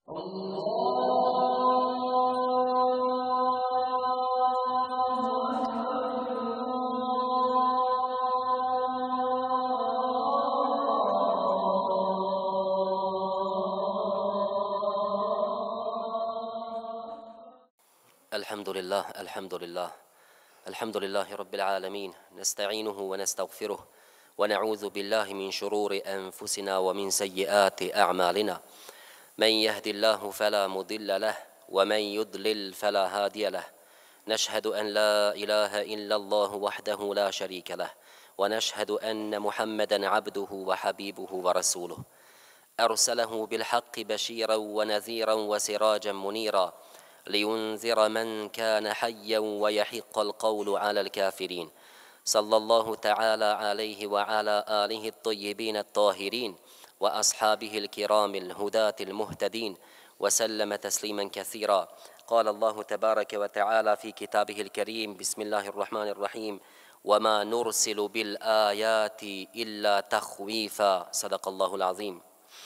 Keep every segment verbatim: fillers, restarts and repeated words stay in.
الحمد لله الحمد لله الحمد لله رب العالمين نستعينه ونستغفره ونعوذ بالله من شرور أنفسنا ومن سيئات أعمالنا من يهد الله فلا مضل له ومن يضلل فلا هادي له نشهد أن لا إله إلا الله وحده لا شريك له ونشهد أن محمدا عبده وحبيبه ورسوله أرسله بالحق بشيرا ونذيرا وسراجا منيرا لينذر من كان حيا ويحق القول على الكافرين صلى الله تعالى عليه وعلى آله الطيبين الطاهرين وأصحابه الكرام الهداة المهتدين وسلم تسليما كثيرا قال الله تبارك وتعالى في كتابه الكريم بسم الله الرحمن الرحيم وما نرسل بالآيات إلا تخويفا صدق الله العظيم.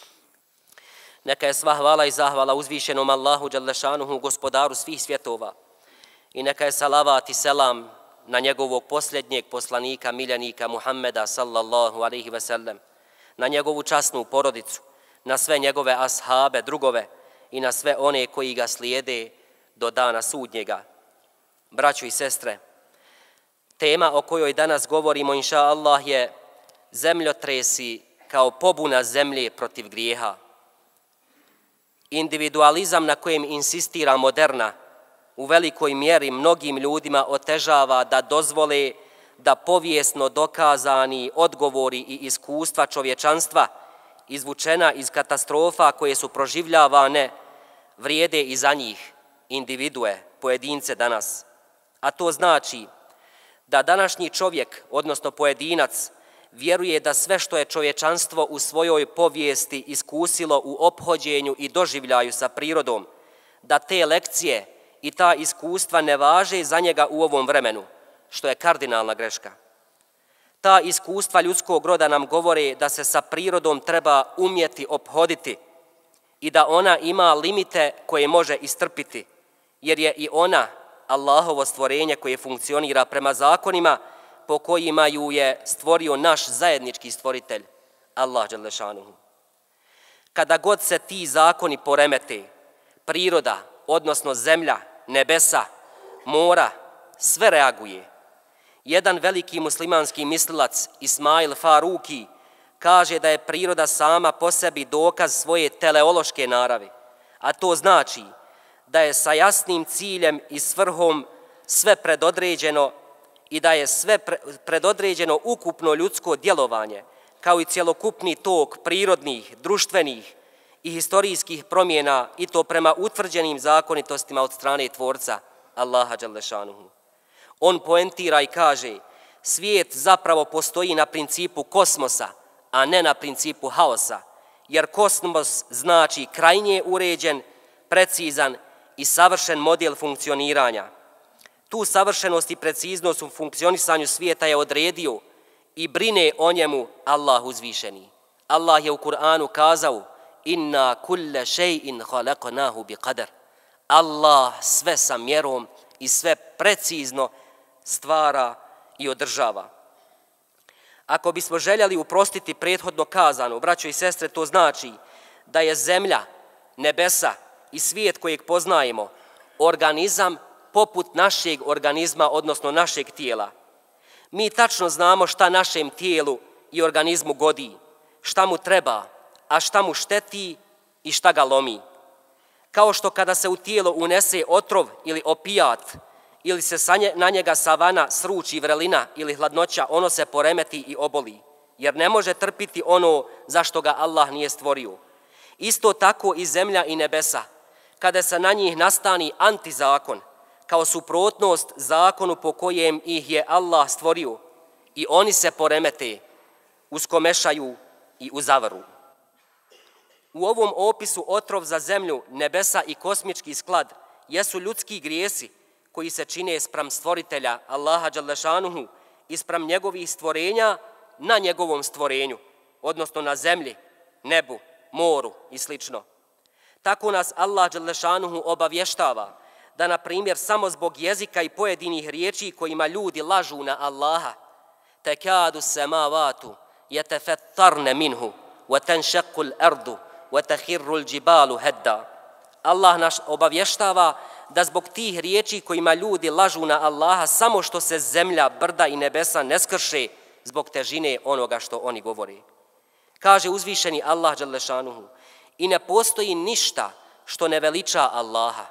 Neka je sva hvala i zahvala uzvišenom Allahu Đalešanuhu, gospodaru svih svjetova. I neka je salavat i selam na njegovog posljednjeg poslanika, miljenika Muhammeda sallallahu alaihi ve sellem, na njegovu časnu porodicu, na sve njegove ashabe, drugove i na sve one koji ga slijede do dana sudnjega. Braćo i sestre, tema o kojoj danas govorimo, inša Allah, je zemljotresi kao pobuna zemlje protiv grijeha. Individualizam na kojem insistira moderna u velikoj mjeri mnogim ljudima otežava da dozvole da povijesno dokazani odgovori i iskustva čovječanstva izvučena iz katastrofa koje su proživljavane vrijede i za njih, individue, pojedince danas. A to znači da današnji čovjek, odnosno pojedinac, vjeruje da sve što je čovječanstvo u svojoj povijesti iskusilo u ophođenju i doživljaju sa prirodom, da te lekcije i ta iskustva ne važe za njega u ovom vremenu, što je kardinalna greška. Ta iskustva ljudskog roda nam govore da se sa prirodom treba umjeti ophoditi i da ona ima limite koje može istrpiti, jer je i ona Allahovo stvorenje koje funkcionira prema zakonima po kojima ju je stvorio naš zajednički stvoritelj, Allah Đalešanuhu. Kada god se ti zakoni poremete, priroda, odnosno zemlja, nebesa, mora, sve reaguje. Jedan veliki muslimanski mislilac, Ismail Faruki, kaže da je priroda sama po sebi dokaz svoje teleološke naravi, a to znači da je sa jasnim ciljem i svrhom sve predodređeno i da je sve predodređeno ukupno ljudsko djelovanje, kao i cjelokupni tok prirodnih, društvenih i historijskih promjena, i to prema utvrđenim zakonitostima od strane Tvorca, Allaha Đalešanuhu. On poentira i kaže, svijet zapravo postoji na principu kosmosa, a ne na principu haosa, jer kosmos znači krajnje uređen, precizan i savršen model funkcioniranja. Tu savršenost i preciznost u funkcionisanju svijeta je odredio i brine o njemu Allah uzvišeni. Allah je u Kur'anu kazao inna kulle še'in halaqnahu bi qadar. Allah sve sa mjerom i sve precizno stvara i održava. Ako bismo željeli uprostiti prethodno kazano, braćo i sestre, to znači da je zemlja, nebesa i svijet kojeg poznajemo organizam poput našeg organizma, odnosno našeg tijela. Mi tačno znamo šta našem tijelu i organizmu godi, šta mu treba, a šta mu šteti i šta ga lomi. Kao što kada se u tijelo unese otrov ili opijat, ili se na njega savana sruči vrelina ili hladnoća, ono se poremeti i oboli, jer ne može trpiti ono za što ga Allah nije stvorio. Isto tako i zemlja i nebesa, kada se na njih nastani antizakon, kao suprotnost zakonu po kojem ih je Allah stvorio, i oni se poremete, uskomešaju i uzavru. U ovom opisu otrov za zemlju, nebesa i kosmički sklad jesu ljudski grijesi koji se čine spram stvoritelja Allaha Đalešanuhu i spram njegovih stvorenja na njegovom stvorenju, odnosno na zemlji, nebu, moru i slično. Tako nas Allah dželešanuhu obavještava da, na primjer, samo zbog jezika i pojedinih riječi kojima ljudi lažu na Allaha, tekadu semavatu yatafattarna minhu wa tanshaqqu al-ardu wa takhirru al-jibalu hadda. Allah nas obavještava da zbog tih riječi kojima ljudi lažu na Allaha samo što se zemlja, brda i nebesa ne skrše zbog težine onoga što oni govori. Kaže uzvišeni Allah dželešanuhu: i ne postoji ništa što ne veliča Allaha,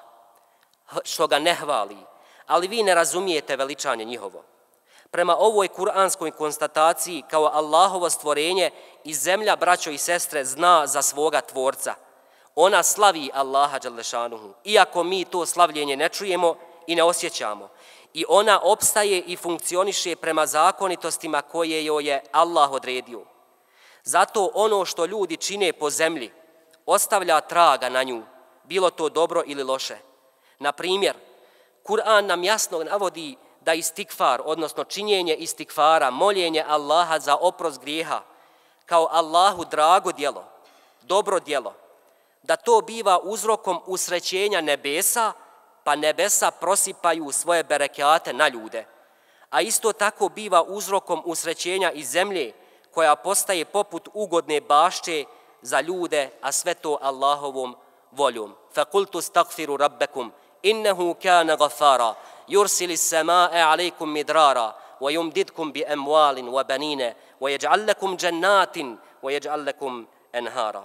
što ga ne hvali, ali vi ne razumijete veličanje njihovo. Prema ovoj kuranskoj konstataciji, kao Allahovo stvorenje, i zemlja, braćo i sestre, zna za svoga tvorca. Ona slavi Allaha dželešanuhu, iako mi to slavljenje ne čujemo i ne osjećamo. I ona opstaje i funkcioniše prema zakonitostima koje joj je Allah odredio. Zato ono što ljudi čine po zemlji ostavlja traga na nju, bilo to dobro ili loše. Na primjer, Kur'an nam jasno navodi da istikfar, odnosno činjenje istikfara, moljenje Allaha za oprost grijeha, kao Allahu drago djelo, dobro djelo, da to biva uzrokom usrećenja nebesa, pa nebesa prosipaju svoje berekate na ljude. A isto tako biva uzrokom usrećenja i zemlje, koja postaje poput ugodne bašče za ljude, a sve to Allahovom voljom. Fakultu stakfiru rabbekum, innehu kana gafara, yursili samae alejkum midrara, wa yumdidkum bi emwalin wa banine, wa yaj'al lakum jannatin, wa yaj'al lakum enhara.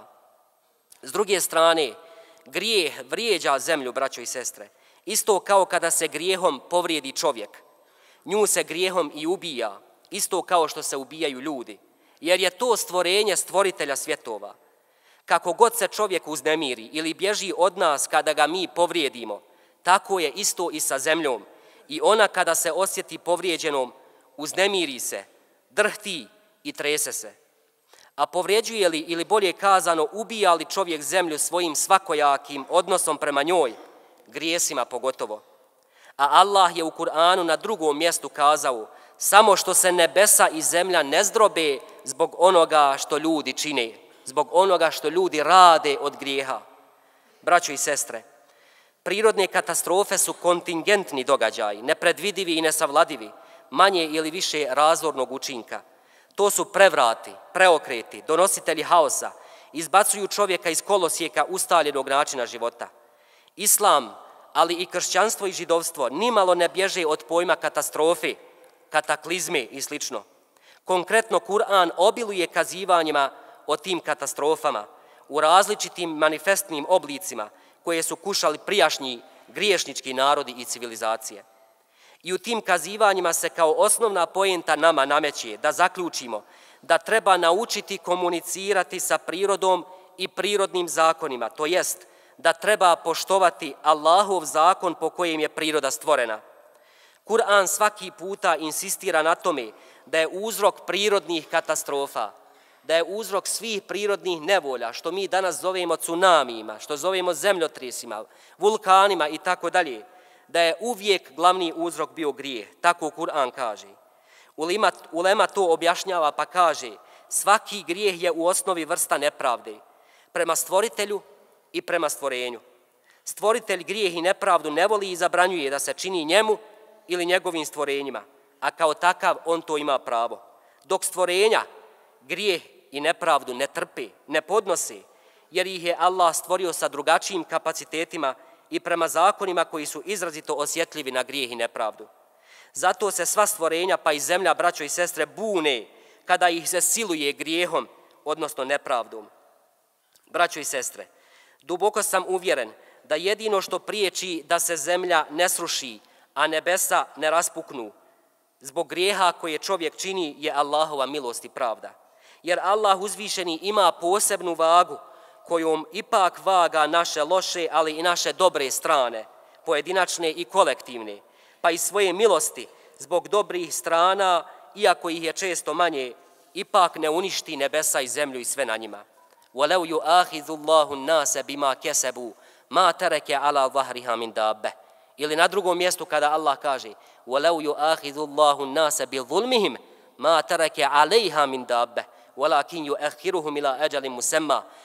S druge strane, grijeh vrijeđa zemlju, braćo i sestre, isto kao kada se grijehom povrijedi čovjek. Nju se grijehom i ubija, isto kao što se ubijaju ljudi, jer je to stvorenje stvoritelja svjetova. Kako god se čovjek uznemiri ili bježi od nas kada ga mi povrijedimo, tako je isto i sa zemljom. I ona kada se osjeti povrijeđenom, uznemiri se, drhti i trese se. A povrijeđuje li, ili bolje kazano, ubija li čovjek zemlju svojim svakojakim odnosom prema njoj, grijesima pogotovo. A Allah je u Kur'anu na drugom mjestu kazao: samo što se nebesa i zemlja ne zdrobe zbog onoga što ljudi čine, zbog onoga što ljudi rade od grijeha. Braćo i sestre, prirodne katastrofe su kontingentni događaji, nepredvidivi i nesavladivi, manje ili više razornog učinka. To su prevrati, preokreti, donositelji haosa, izbacuju čovjeka iz kolosijeka ustaljenog načina života. Islam, ali i kršćanstvo i židovstvo nimalo ne bježe od pojma katastrofe, kataklizme i sl. Konkretno, Kur'an obiluje kazivanjima o tim katastrofama u različitim manifestnim oblicima koje su kušali prijašnji griješnički narodi i civilizacije. I u tim kazivanjima se kao osnovna poenta nama nameće da zaključimo da treba naučiti komunicirati sa prirodom i prirodnim zakonima, to jest da treba poštovati Allahov zakon po kojem je priroda stvorena. Kur'an svaki puta insistira na tome da je uzrok prirodnih katastrofa, da je uzrok svih prirodnih nevolja, što mi danas zovemo tsunamijima, što zovemo zemljotresima, vulkanima i tako dalje, da je uvijek glavni uzrok bio grijeh. Tako Kur'an kaže. Ulema, ulema to objašnjava pa kaže: svaki grijeh je u osnovi vrsta nepravde prema stvoritelju i prema stvorenju. Stvoritelj grijeh i nepravdu ne voli i zabranjuje da se čini njemu ili njegovim stvorenjima, a kao takav on to ima pravo. Dok stvorenja grijeh i nepravdu ne trpe, ne podnose, jer ih je Allah stvorio sa drugačijim kapacitetima i prema zakonima koji su izrazito osjetljivi na grijeh i nepravdu. Zato se sva stvorenja, pa i zemlja, braćo i sestre, bune kada ih se siluje grijehom, odnosno nepravdom. Braćo i sestre, duboko sam uvjeren da jedino što priječi da se zemlja ne sruši, a nebesa ne raspuknu zbog grijeha koje čovjek čini, je Allahova milost i pravda. Jer Allah uzvišeni ima posebnu vagu kojom ipak vaga naše loše, ali i naše dobre strane, pojedinačne i kolektivne, pa i svoje milosti zbog dobrih strana, iako ih je često manje, ipak ne uništi nebesa i zemlju i sve na njima. وَلَوْ يُؤَخِذُ اللَّهُ النَّاسَ بِمَا كَسَبُوا مَا تَرَكَ عَلَى ظَهْرِهَا مِنْ دَابَّةٍ. Ili na drugom mjestu kada Allah kaže: وَلَوْ يُؤَخِذُ اللَّهُ النَّاسَ بِظُلْمِهِمْ مَا تَرَكَ عَلَيْهَا مِنْ دَابَّةٍ وَلَكِنْ يُؤَخِّرُهُمْ إِلَى أَجَلٍ مُسَمًّى.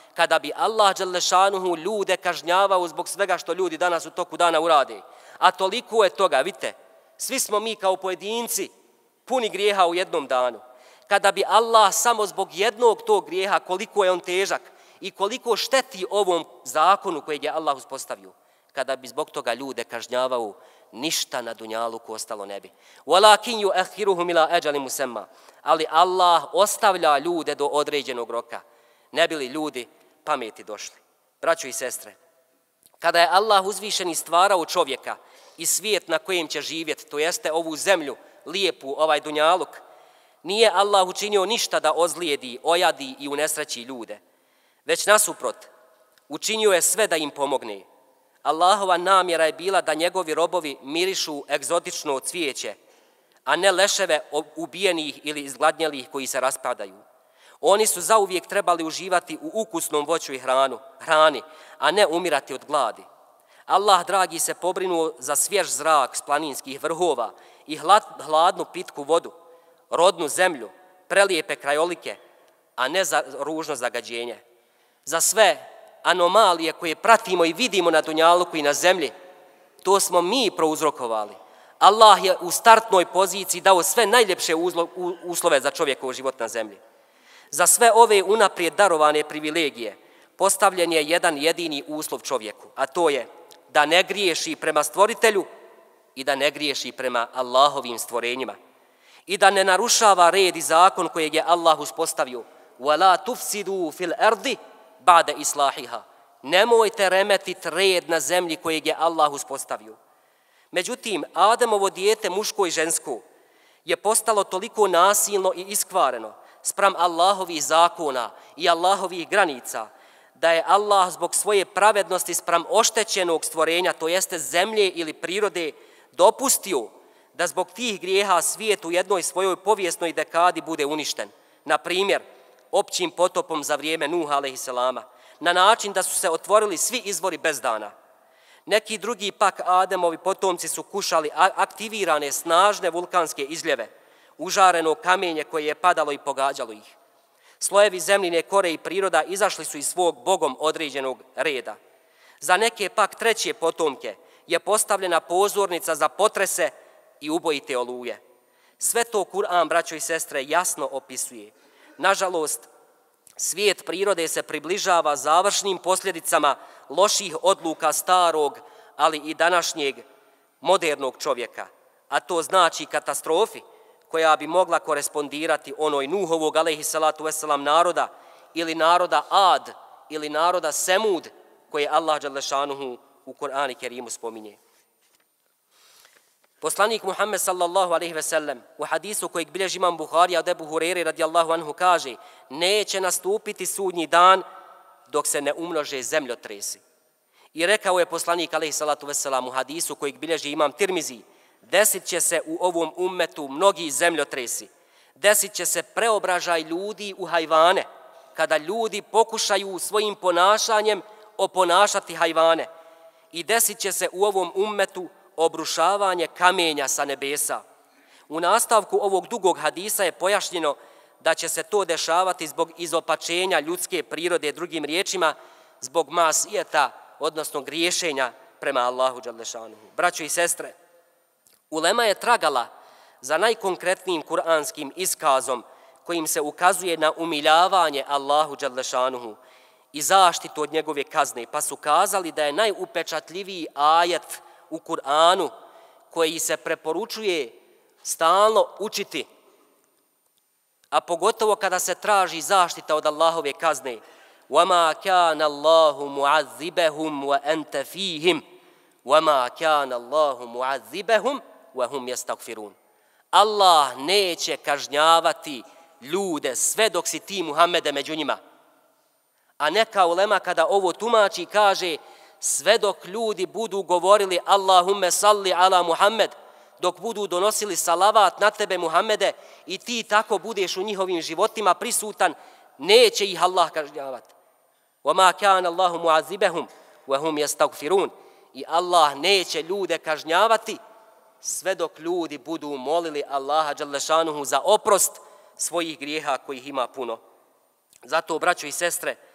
kada bi Allah dželešanuhu ljude kažnjavao zbog svega što ljudi danas u toku dana urade. A toliko je toga, vidite, svi smo mi kao pojedinci puni grijeha u jednom danu. Kada bi Allah samo zbog jednog tog grijeha, koliko je on težak i koliko šteti ovom zakonu kojeg je Allah uspostavio, kada bi zbog toga ljude kažnjavao, ništa na dunjaluku ostalo ne bi. وَلَكِنْ يُؤَخِّرُهُمْ إِلَىٰ أَجَلٍ مُسَمًّى. Ali Allah ostavlja ljude do određenog roka. Ne bi li ljudi pameti došli. Braćo i sestre, kada je Allah uzvišeni stvarao čovjeka i svijet na kojem će živjeti, to jeste ovu zemlju, lijepu, ovaj dunjaluk, nije Allah učinio ništa da ozlijedi, ojadi i unesreći ljude, već nasuprot, učinio je sve da im pomogne. Allahova namjera je bila da njegovi robovi mirišu egzotično cvijeće, a ne leševe ubijenih ili izgladnjelih koji se raspadaju. Oni su zauvijek trebali uživati u ukusnom voću i hranu, hrani, a ne umirati od gladi. Allah, dragi, se pobrinuo za svjež zrak s planinskih vrhova i hladnu pitku vodu, rodnu zemlju, prelijepe krajolike, a ne za ružno zagađenje. Za sve anomalije koje pratimo i vidimo na dunjaluku i na zemlji, to smo mi prouzrokovali. Allah je u startnoj poziciji dao sve najljepše uslove za čovjekov život na zemlji. Za sve ove unaprijed darovane privilegije postavljen je jedan jedini uslov čovjeku, a to je da ne griješi prema stvoritelju i da ne griješi prema Allahovim stvorenjima i da ne narušava red i zakon kojeg je Allah uspostavio. وَلَا تُفْسِدُوا فِي الْأَرْضِ بَعْدَ إِصْلَاحِهَا. Nemojte remetiti red na zemlji kojeg je Allah uspostavio. Međutim, Ademovo dijete, muško i žensko, je postalo toliko nasilno i iskvareno spram Allahovih zakona i Allahovih granica, da je Allah zbog svoje pravednosti spram oštećenog stvorenja, to jeste zemlje ili prirode, dopustio da zbog tih grijeha svijet u jednoj svojoj povijesnoj dekadi bude uništen. Na primjer, općim potopom za vrijeme Nuha alejhiselama, na način da su se otvorili svi izvori bezdana. Neki drugi pak Ademovi potomci su kušali aktivirane snažne vulkanske izljeve, užareno kamenje koje je padalo i pogađalo ih. Slojevi zemljine kore i priroda izašli su iz svog Bogom određenog reda. Za neke pak treće potomke je postavljena pozornica za potrese i ubojite oluje. Sve to Kur'an, braćo i sestre, jasno opisuje. Nažalost, svijet prirode se približava završnim posljedicama loših odluka starog, ali i današnjeg modernog čovjeka, a to znači katastrofi koja bi mogla korespondirati onoj Nuhovog alejhiselatu vesselam naroda ili naroda Ad ili naroda Semud koje Allah dželešanuhu u Kur'anu Kerimu spominje. Poslanik Muhammed sallallahu alejhi ve sellem u hadisu kojeg bilježi imam Buharija od Ebu Hurere radijallahu anhu kaže: neće nastupiti sudnji dan dok se ne umnože zemljotresi. I rekao je poslanik alejhi salatu vesselam u hadisu kojeg bilježi imam Tirmizi: desit će se u ovom ummetu mnogi zemljotresi, desit će se preobražaj ljudi u hajvane, kada ljudi pokušaju svojim ponašanjem oponašati hajvane, i desit će se u ovom ummetu obrušavanje kamenja sa nebesa. U nastavku ovog dugog hadisa je pojašnjeno da će se to dešavati zbog izopačenja ljudske prirode, drugim riječima, zbog masijeta, odnosno griješenja prema Allahu dželešanuhu. Braćo i sestre, ulema je tragala za najkonkretnijim kuranskim iskazom kojim se ukazuje na umiljavanje Allahu dželešanuhu i zaštitu od njegove kazne, pa su kazali da je najupečatljiviji ajet u Kur'anu koji se preporučuje stalno učiti, a pogotovo kada se traži zaštita od Allahove kazne: وَمَا كَانَ اللَّهُ مُعَذِّبَهُمْ وَأَنْتَ فِيهِمْ وَمَا كَانَ اللَّهُ مُعَذِّبَهُمْ وَهُمْ يَسْتَغْفِرُونَ. Allah neće kažnjavati ljude sve dok si ti, Muhammede, među njima. A neka ulema kada ovo tumači kaže: sve dok ljudi budu govorili Allahumme salli ala Muhammed, dok budu donosili salavat na tebe, Muhammede, i ti tako budeš u njihovim životima prisutan, neće ih Allah kažnjavati. وَمَا كَانَ اللَّهُ مُعَذِّبَهُمْ وَهُمْ يَسْتَغْفِرُونَ. I Allah neće ljude kažnjavati sve dok ljudi budu molili Allaha dželešanuhu za oprost svojih grijeha kojih ima puno. Zato, braćo i sestre,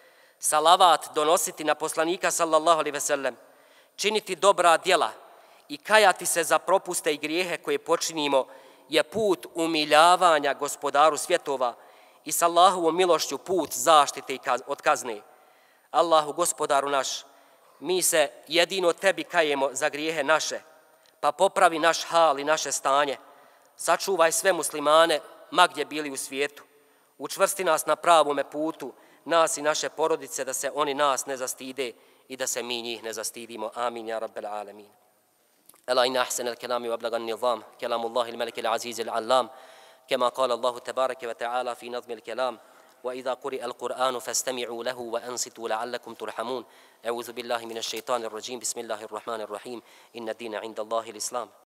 salavat donositi na poslanika sallallahu alejhi ve sellem, činiti dobra djela i kajati se za propuste i grijehe koje počinimo je put umiljavanja gospodaru svjetova i s Allahovom milošću put zaštite od kazne. Allahu gospodaru naš, mi se jedino tebi kajemo za grijehe naše, pa popravi naš hal i naše stanje. Sačuvaj sve muslimane, ma gdje bili u svijetu. Učvrsti nas na pravome putu, nas i naše porodice, da se oni nas ne zastide i da se mi njih ne zastidimo. Amin, ja rabbel alemin. ألا إن أحسن الكلام وأبلغ النظام كلام الله الملك العزيز العلام كما قال الله تبارك وتعالى في نظم الكلام وإذا قرئ القرآن فاستمعوا له وأنصتوا لعلكم ترحمون أعوذ بالله من الشيطان الرجيم بسم الله الرحمن الرحيم إن الدين عند الله الإسلام